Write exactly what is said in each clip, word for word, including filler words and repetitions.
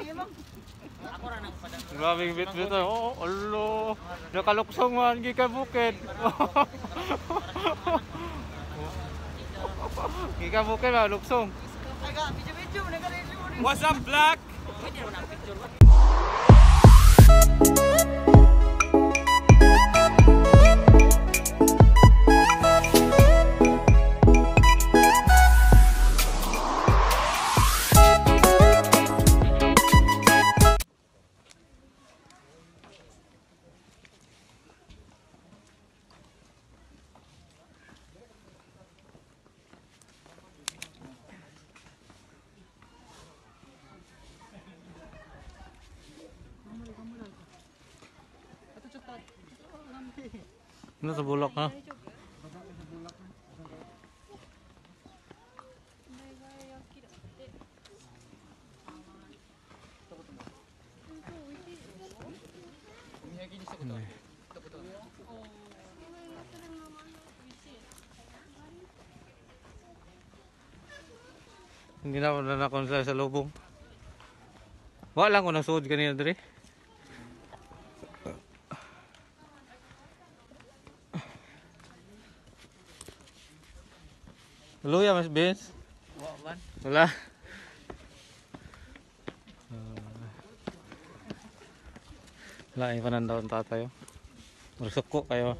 Grabing bit-bit. Oh, alo. Nakaluksong man gikan bukid. Gikan bukid ba luksong. What's up, Black? Ano sa bulak ha? Hindi na ako na nakonsal sa lubong. Wala lang ko nasuod kanina diri. Luya Mas Vince? Wala. Wala, yung panandawang tatayo. Marusok kayo.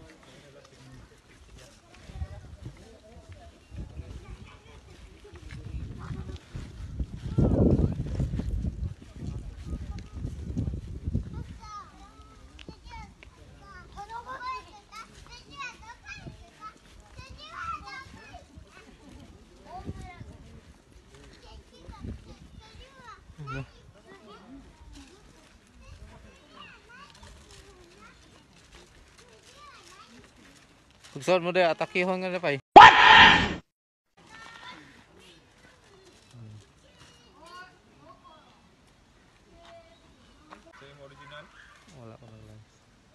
Pagsuot mo dahil atakihon nga na pa eh. What? Same original? Wala ko lang lang.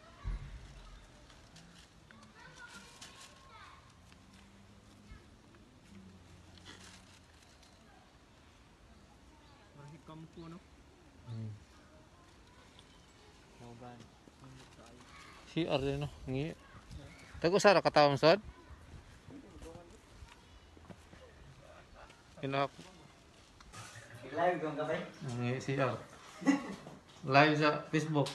Marahikam po no? Hmm. C R din no? Ngi. Tago sara katawang sod? Pinak. Live kang kabay? Ngi C R. Live sa Facebook.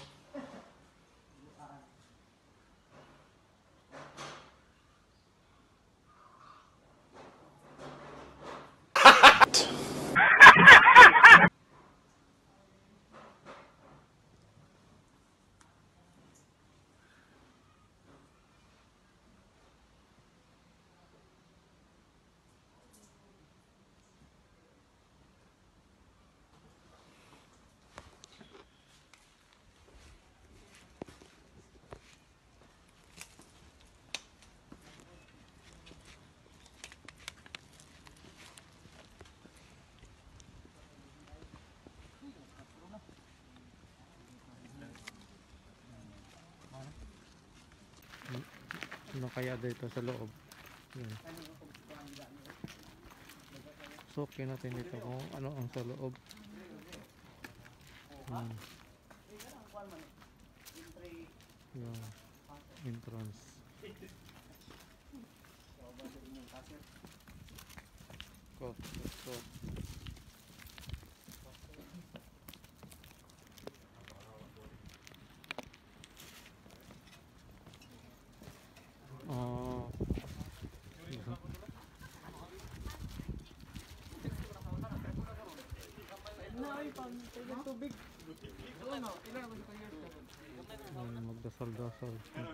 Ano kaya dito sa loob? Yan. Sukin natin dito kung ano ang sa loob. Hmm. Yan. Entrance. Go, let's go. Magdasal-dasal.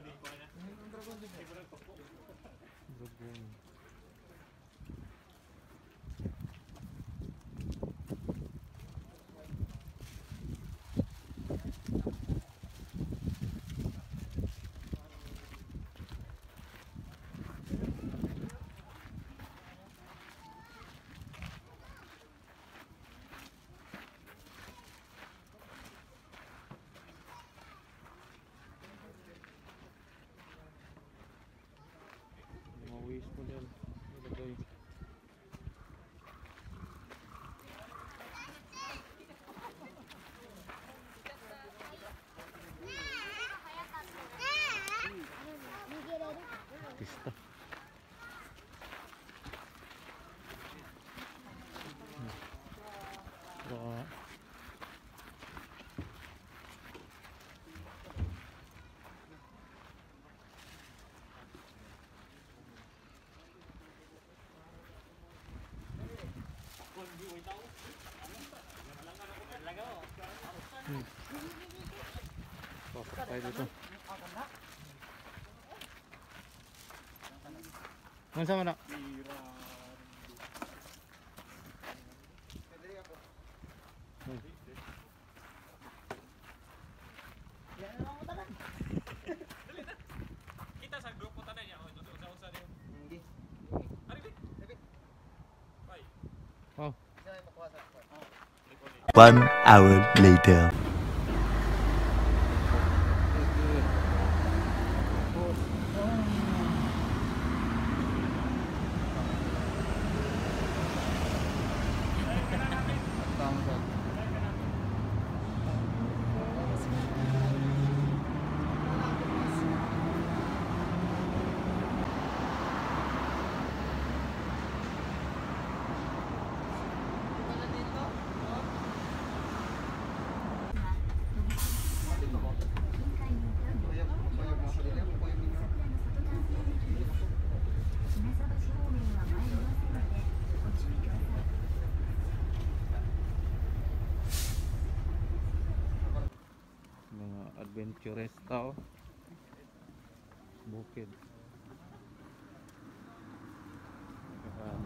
Mawis mo dyan. Ilagay. Wah. Hmm. Pasok tayo dito. Ano sama nak? Hmm. Kita sa grupo tanan niya, oh, usa-usa niyo. Hindi. Ari di. Bye. Oh. One hour later. Mga adventurous tao. Bukid. Ayan.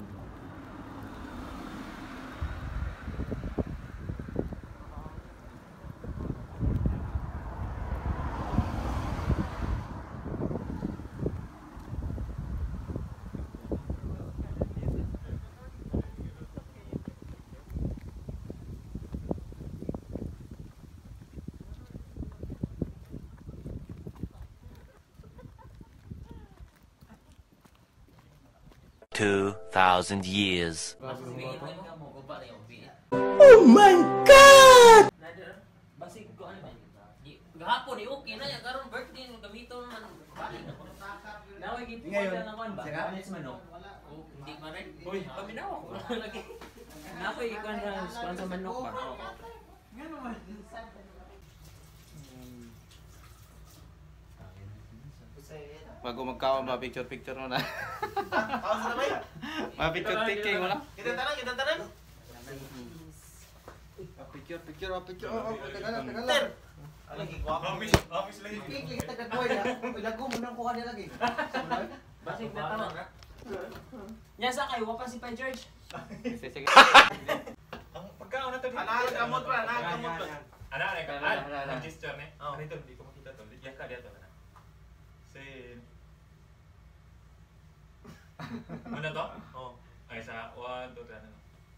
Two thousand years. Oh my God! Basig ko ano ba? Gahapon ni okay na ya karon birthday mo gamito man balik na ko. Naway gid Ngayon, na naman ba? sira? Kanis manok. Oh, hindi man rin. Uy, paminawa ko lagi. Nakoy ikaw na sponsor manok ba? Bago magkaon ba picture picture mo na. Ako sa tabay. Ma picture taking mo na. Kita tanan, kita tanan. Picture, picture, picture. Oh, tagalan, tagalan. Lagi ko ako. Office, office lagi. Kiklik tagad boy na. Ilago mo nang kuha niya lagi. Basig na tama. Nya sa kay wa pa si Pa George. Sige sige. Ang pagkaon na to. Anak kamot pa, anak kamot pa. Ana na ka. Ana, ana, ana. Ang gesture ni. Oh. Ano ito, hindi ko makita to. Liya ka dito na. Say. Ano to? Oh. Ay sa one, two, three. Ano?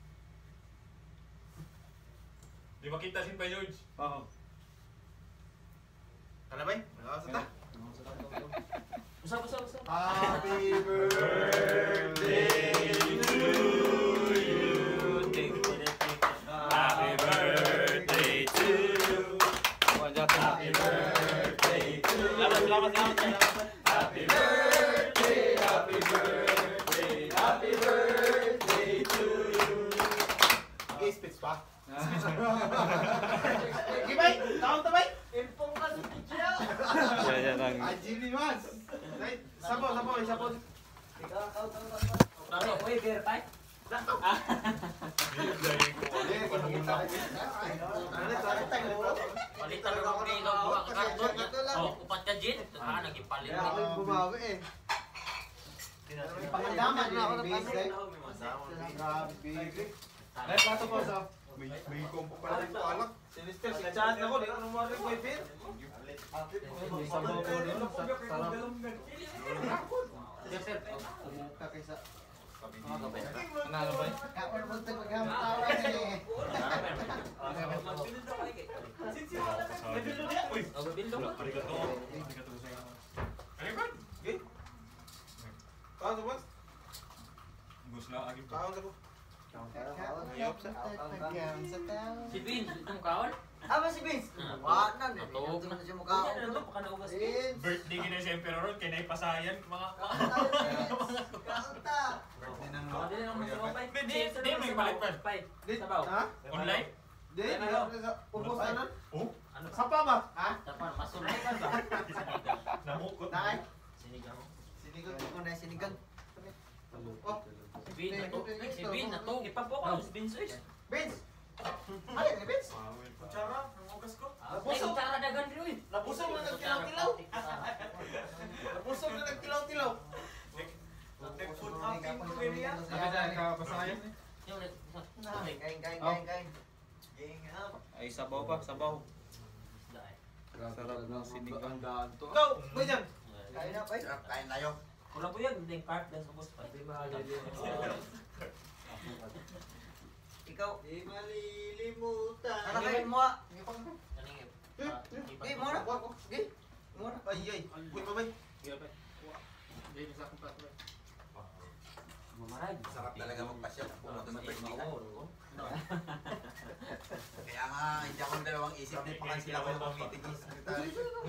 Di makita si Pa George. Oo. Ano ba? Ako sa ta. Usap usap usap. Happy birthday to you. Happy birthday to you. Happy birthday to you. Selamat, selamat, selamat. Happy birthday, happy birthday, happy birthday to you. Okay, speech pa. Gimay, kaon ta bay? Impong ka sa picture. Ya ya lang. Ajili mas. Right, sapo, sapo, sapo. Ikaw, kaon ta ba? Ano, oy, beer tay. Palitan mo ni ikaw buka ka karton niya. Oh, upat ka jin. Ah, nagipalit. Bumawi eh. Pangandaman na ako ng base. Grabe. Ay, plato po sa. May may kompo pala dito alak. Sinister, sinachat ako, di ano mo rin may beer. May sabaw ko dito, sarap. Yes, sir. Umuka kaysa. Ano ba? Kapag mo ito pagkamatawan eh. Uy. Oh, bibildo mo. Arigato. Arigato sa. Ano ba? Okay. Kaon sa box? Bus na agi pa. Kaon sa box. Si Vince, itong kaon. Aba si Vince? Wala na. Natuog na. siya mukha. Ano na pa ka naugas. Vince. Birthday gina si Emperor Ron, kaya naipasayan mga Kaon ta. Oh, di na naman si Mapay. Di, di, di, may balik pa. Pay, sabaw. Ha? online. Ubus na. Oh? Ano ba? Sapa ba? Ha? Tapan, masunod ka ba? Sinigang. Namukot. Nay. Sinigang mo. Sinigang ko na sinigang. Oh, Si Vin na to. Ay, si Vin na to. Ipapo ka si Vin Swiss. Vince. Ano ni Vince? Kutsara, nangugas ko. Ay, kutsara dagan rin uy. Nabusog na nagkilaw-kilaw. Nabusog na nagkilaw-kilaw. Nag-food hunting ko rin yan. Sabi dahil kapasayan eh. Yung Kain, kain, kain, kain, kain. Gang up. Ay, sabaw pa, sabaw. Dahil. Sarap ng sinigang. Go! Boy dyan. Kain na, boy. Kain tayo. Wala po yan, hindi yung cart dahil sa bus pa. Ikaw. Di malilimutan. Ano kain mo ah? Kaningip. Eh, mo na. Eh, mo na. Ay, ay. Uy, babay. Mamarag. Sarap talaga magpasya. Pumunta sa birthday ka. Oo. Kaya nga, hindi ako ng dalawang isip na ipakansin ako ng meeting ng sekretary.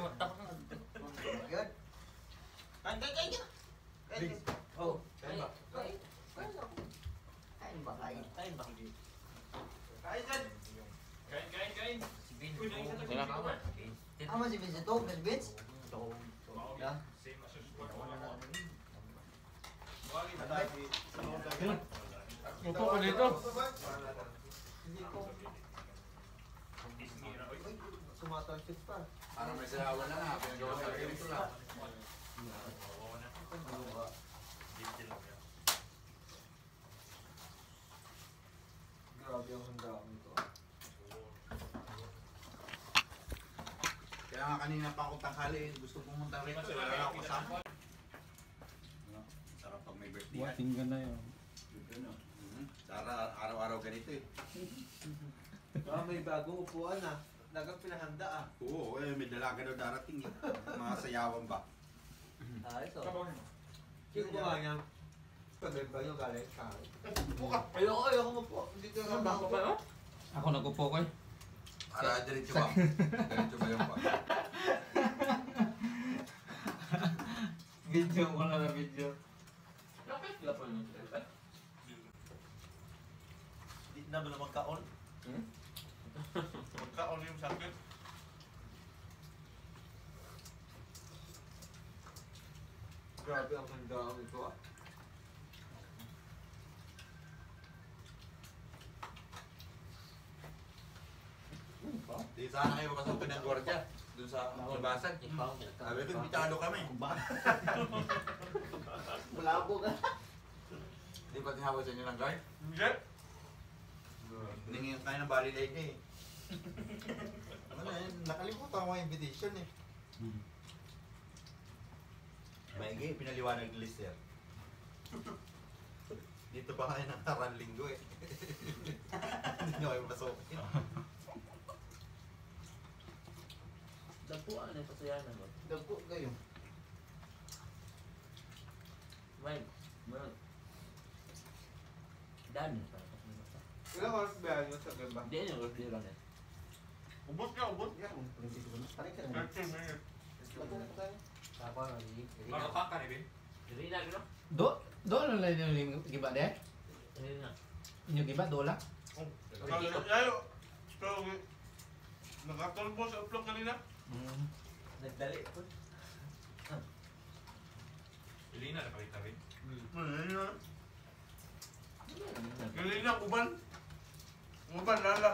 Good. Kain, kain, kain. Kain. Oh. Kain ba? Kain. Kain ba, kain? Kain ba? Kain dyan. Kain, kain, kain. Si Vin. Uy, naisa to, Sila si ka Vin. ba? Ama si Vince ito, Vince Vince. Yeah. Same as usual. Upo ko dito. Sumatalsik pa. Parang may sarawan na nga, pinagawa sa ganito lang. Grabe ang handaan ito. Kaya nga kanina pa ako tanghali, gusto pumunta rito, eh, wala na ako kasama. Sarap pag may birthday. Buat tinggan na yun. Mhm. Sara, araw-araw ganito eh. Ah, may bagong upuan ah. Dagang pinahanda ah. Oo, eh, may dalaga daw darating eh. Mga sayawan ba? Ah, ito. Yung buwan niya. Pagay ba yung galing kari? Ayoko, ayoko mo po. Hindi ka nga bako pa. Ako nagupo ko eh. Para diretso ba? Diretso ba yung pa? Video ko na na video. Di na ba na magkaon? Hmm? Magkaon yung sakit. Grabe ang handaan ito ah. Di sana kayo papasukin ng gwardiya. Doon sa labasan. Sabi ko, bitado kami. Malabo ka. Di ba tinawag sa inyo ng guard? Hindi. Ningin kayo ng bali light eh. Ano eh, nakalimutan ko ang invitation eh. Maigi, pinaliwanag ni Lister. Dito pa kayo nakarang linggo eh. Hindi nyo kayo masukin. Dagpuan na yung pasayanan mo. Dagpo kayo. May. May. Dan. Ilang oras ba yun sa gamba? Hindi niyo birthday lang eh. Ubot ka, ubot. Yan, prinsipyo na. Tarik ka na. thirty minutes. Lago na tayo. Tapa na ni. Baka pa ka ni Bin? Dili na gino. Do, do lang lang yung giba deh. Dili na. Yung giba do lang. Oh. Ayo. So, nakatulbo sa upload kanina? Hmm. Nagdali po. Hindi na nakakita rin. Ano yun? Galing na, uban. Uban, lala.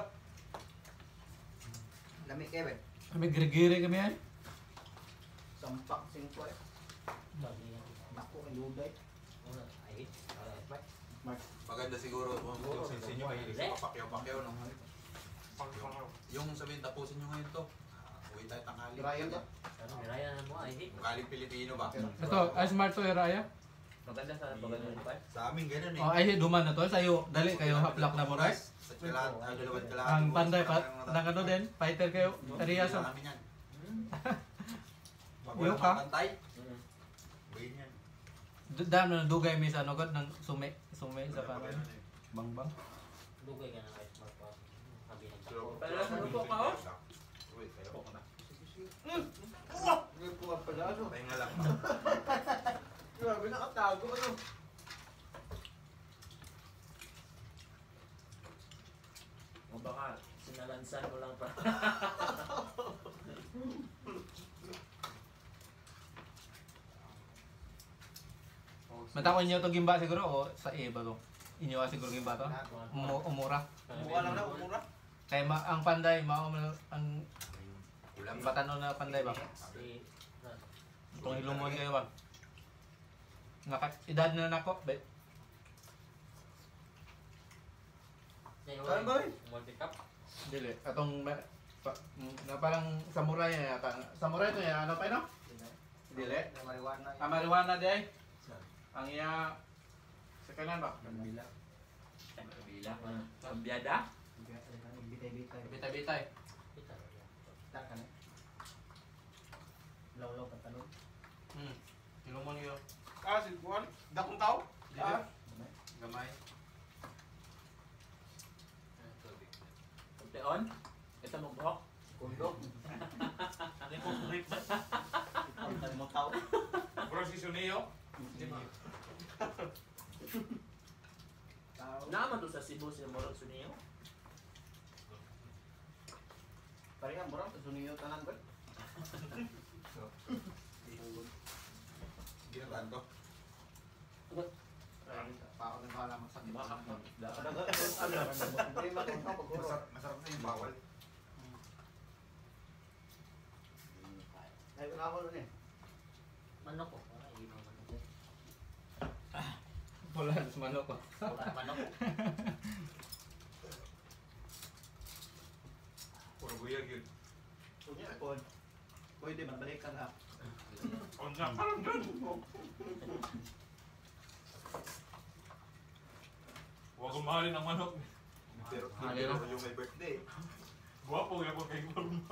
Lami kayo ba? Kami giri-giri kami ay. Sampak singko eh. Dali na. Naku, ang luday. Una, ay. Ay. Maganda siguro kung tutusin nyo kayo. Papakyaw-pakyaw ng yung sabihin tapusin nyo ngayon to. Ah, uwi tayo tanghali. Ryan ba? Ano, mirayan mo ay. Galing Pilipino ba? Ito, ay smart to Raya. Maganda sa maganda ni Pa. Sa amin ganun eh. Oh, ay duman na to. Sayo, dali kayo haplak na mo guys. Sa kalat, ang dalawang kalat. Ang panday pa, nang ano din, fighter kayo. Area sa Sa amin yan. Pag Iyo walang ka? mapantay, Mm. buhin yan. dam na dugay mi sa nugod ng sume, sume sa Wala pa parang ganun eh. bangbang. Dugay ka na kay smart pa. Sabi ng So, Pero sa lupo ka oh. Uy, kayo po na. May puwa pala ano. Pahinga lang. Grabe nakatago ano. O baka Sinalansan ko lang pa. Matakon niyo to gimba siguro o sa iba to? Inyo siguro gimba to? Umu umura. Mukha lang na, umura. Kaya ma ang panday, mao man ang Ulam. batanon na panday ba? Si... Itong ilumon kayo ba? Naka edad na nako, be. Saan ba eh? Multi-cup. Dili, atong ma- pa, na parang samurai na yata. Samurai to ya, ano pa ino? Dili. Na marijuana. Ah, marijuana di ay. Ang iya sa kanan ba? Bila. Bila. Pambiada. Bitay-bitay. Bitay-bitay. Tak kan. Law-law ka tanong. Hmm. Ilumon niyo. Ah, si Juan. Dakong tao? Ah. Gamay. On. Ito mo buhok. Kundok. Ano yung pag-grip na? Ang mo tao. Bro, si Suneo? Tao. Naman doon sa Cebu si Morong Suneo. Paringan borang suniyo tanan ba? Ginataan to. Pao ng bala masakit. Daga ano? Hindi makon ka paguro. Masarap, masarap na yung bawal. Ay wala ko ni. Manok ko. Ay, ibang manok ko. Wala sa manok ko. Wala manok. Puro buyag yun. Unya kon. Pwede man balikan ha. On na, parang dun. Huwag kong mahalin ang manok. Pero Ah, pero yun. yung may birthday. Guwapo nga po kay Forma.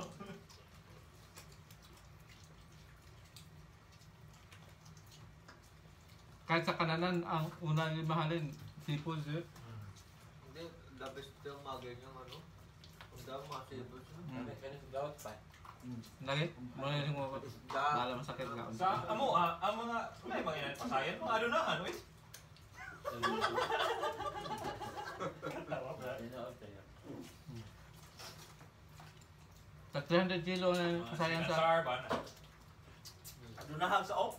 Kahit sa kananan, ang una nila mahalin, seafood yun. Hindi, the best yung mga ganyan ano. Ang dami mga sibos. Hmm. Kaya sa gawat pa. Lagi, muna yung mga Isda. bala masakit ka. Sa amo, ah, ang mga, may mga yan, pasayan, mga ano na, ano eh. Sa three hundred kilo na kasayang sa... Sinasar ba na? Ano na hang sa off?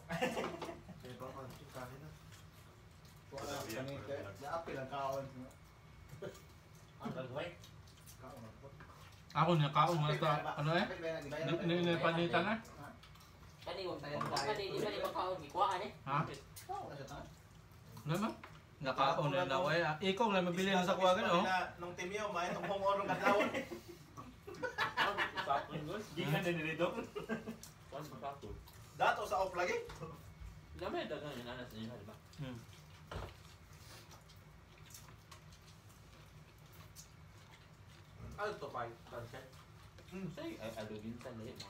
Wala, yan. Naapil ang kaon. Ang gagawin. Ako niya kaong nga sa... Ano eh? Nipanitan na? Kani wag tayo. Kani di ba di ba kaon gikuhaan eh? Ha? Ano ba? Nakaon na na way. Ikaw na mabili na sa kuwagan oh. Nung timyo, may itong humorong kadlawon. Sapon gos. Gikan din nilito. Kuan sapon. Dato sa off lagi. Lamay dagan yung anas niyo, di ba? Hmm. Ano to pa? Pansit. Hmm, say ay alugin sa lahi mo.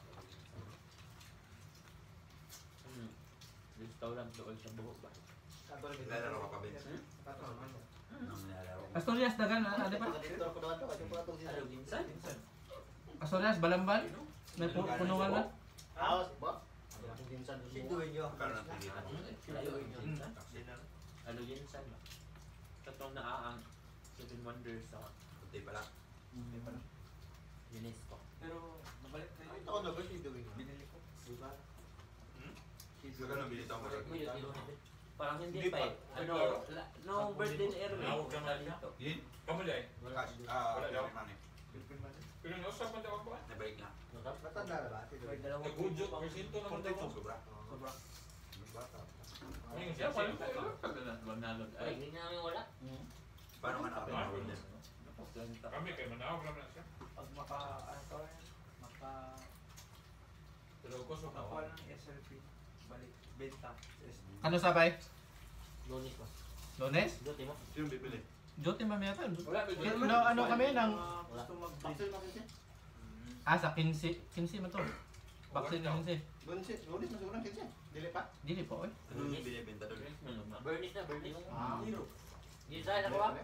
Hmm. Restaurant doon sa buhok ba? Nilalaro ka pa, Vince? Nung nilalaro ka. Asturias dagan na, ano ba? Alugin sa? Asturias, Balamban? May pu- punungan na? House, ba? Pero nang pilitan. Alugin sa? Alugin sa ba? Katong naaang Seven Wonders sa Kunti pala. UNESCO. Pero, mabalik na yun. Ito ko na ba si Dewey? Binili ko. Diba? So, ganun, bilito mo sa May yun, yun. Parang hindi Hindi pa eh. pa. Ano, la- no birthday ni Erwin. Nawag ka man dito. Yin? Kamu dahil. Cash. Ah, Wala daw. Philip Manny. Pero nausap man daw ako ah. Nabalik na. Matanda na ba? Si Dewey? Nagudyo, persinto naman daw ako. Sobra. Sobra. Bata. Ayun siya, paano tayo? Wag nalog. Ay, hindi namin wala. Paano ka nakapanood din? Kami kay manawag naman na siya. Pag maka, ano to eh, maka, Pero ko so makakuha ng S L P, balik, benta. Ano sabay? Lunis ba? Lunes? Duty mo? Sino bibili? Jote mamaya to. Wala, bibili. No, ano kami ng... Gusto mag-vaccine na kasi. Ah, sa quince. quince man to. Vaccine na quince. Lunis, lunis, mas unang kinsi. Dili pa? Dili po eh. Ano yung binibenta doon? Bernice na, Bernice. Ah. Di sa na ko ba?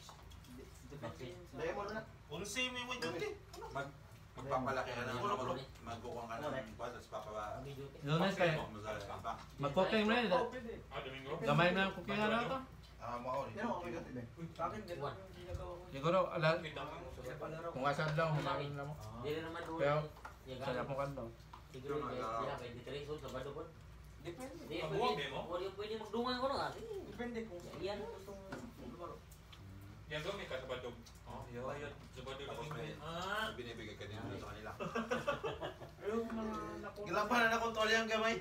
Daya mo na. Unsi may mo duty. Mag, magpapalaki ka ng ano, magkukuha ka ng kwan, tapos papapa... Kami duty. Lunes kayo. Mag-cooking Mag-cooking na yun. Ah, Domingo. Gamay na ang cooking na to. Ah, mao ni. Yan ako may gatid eh. Bakit ganun One. yung ginagawa ko? Siguro, ala, Kita mo mo sa kung asad lang, humarin lang mo. Dili naman doon. Kaya, Yung sa lapong kanto. siguro ya twenty-three so sa bado po. Depende. Di Mabuwag, pwede di mo? mo. Wala pwede magdungan ko na. Depende kung Yan ang gustong lumaro. Yan gawin ka sa badog. Oh, yo ayun. Sa badog Tapos lang may yun. Ah. binibigay ka din sa kanila. yung mga naku. Gilampanan ako tol yang gamay.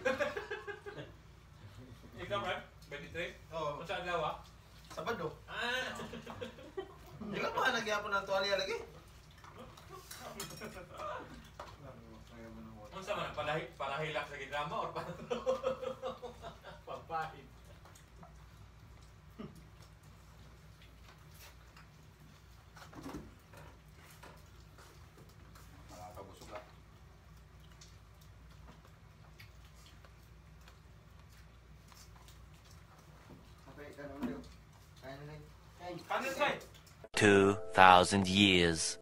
Ikaw, Brad? twenty-three? Oo, Kung saan lawa? Sabado. Ah! Gilampanan nagyapon ng tuwalya lagi. Kung saan man, palahi, palahilak sa gidrama or pa? Pagpahit. Nakakabusog lang. Okay, tanong niyo. Kaya na lang. Kanin side! Two thousand years.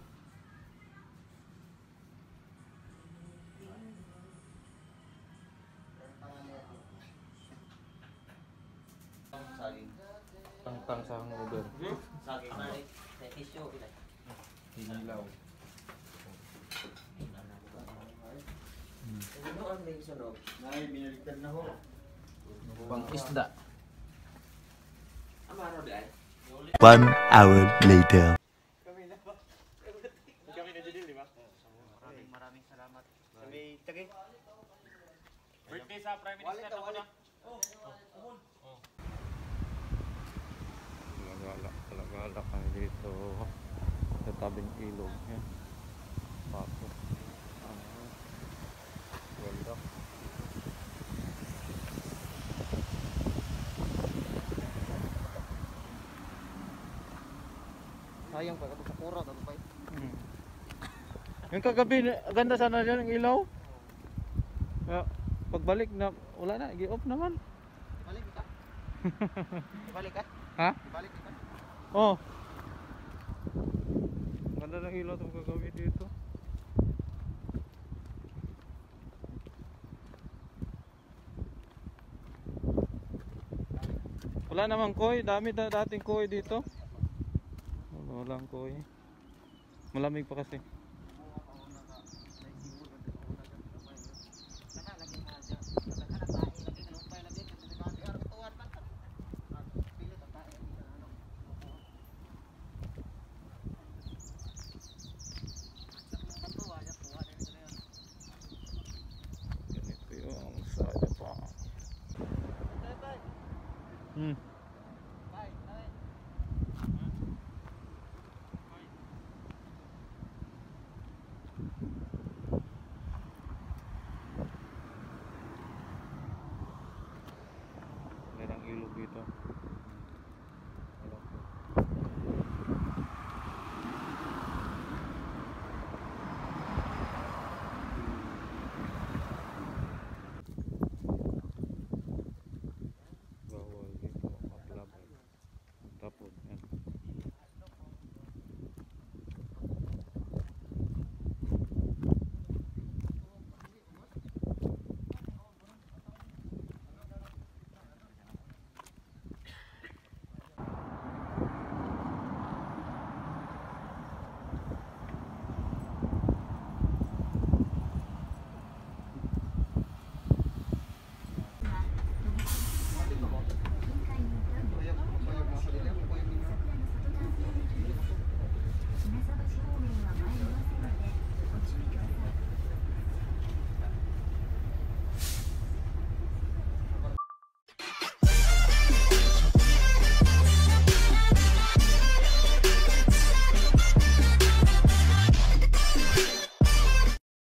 Saging. Tangtang sa hangover. Saging na rin. Sa tissue kita. Hinilaw. Ano ang may sunog? Nay, binaligtad na ho. Pang isda. Amaro di ay? One hour later. Kami na ba? Kami na dito, di ba? Maraming maraming salamat. Kami, tagay. Birthday sa Prime Minister na muna. Talagala, talagala kami dito sa tabing ilog. Yan. Pato. Ano? Ganda. Sayang pa, sa kura, ano pa Hmm. Yung kagabi, ganda sana dyan ang ilaw. Kaya, pagbalik na, wala na, i-off naman. Balik ka? Balik ka? Ha? Balik ka? Oh. Ganda ng ilaw itong kagabi dito. Wala namang koi, dami na dating koi dito. Wala, walang koi. Malamig pa kasi. Ganito yung side pa. Hmm.